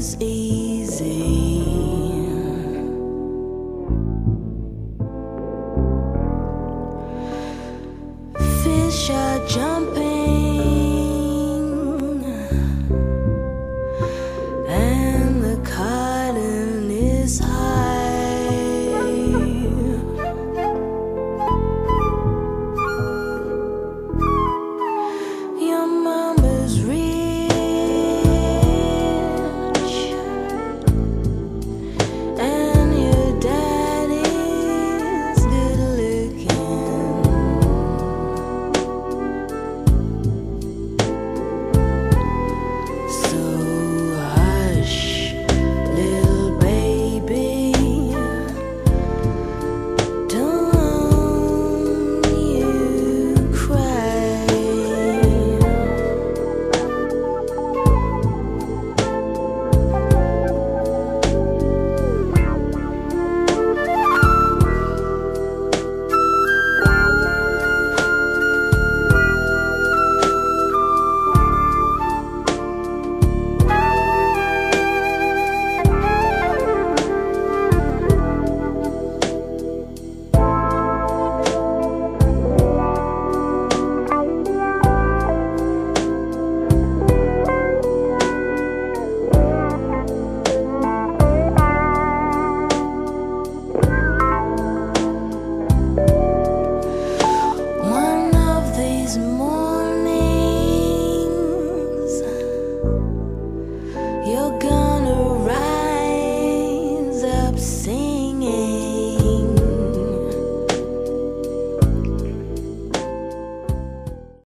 is easy. Fish are jumping and the cotton is high. Your mama's rich and your daddy's good looking. So hush, little baby, don't you cry. One of these mornings